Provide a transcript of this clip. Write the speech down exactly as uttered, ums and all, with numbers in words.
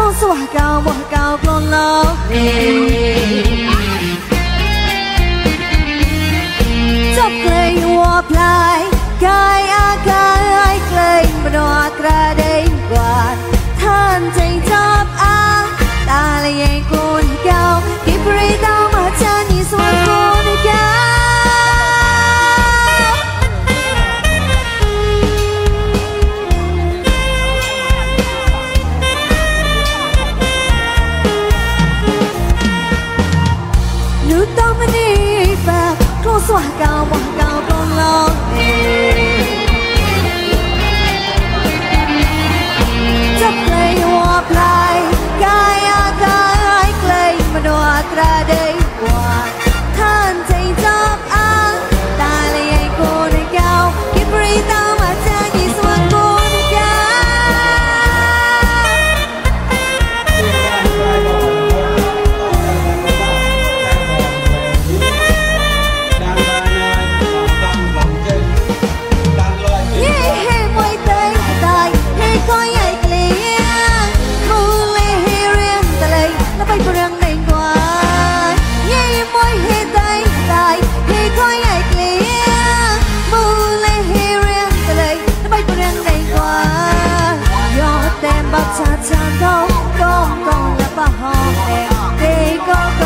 con xua cao một cao con lo chấp lấy hoa plai cái a cái lấy mà đọa ra đây qua thân tình chấp á ta lại anh con cao kịp rơi tao mà chân như xuân con cao nữ tâm đi và con xóa cao một cao con lo chấp lấy hoa plai cái a cái lấy mà đọa ra đây qua thân tình chấp á ta lại anh con cao kịp rơi tao mà chân như xuân con cha chan đâu con con là bà họ em để con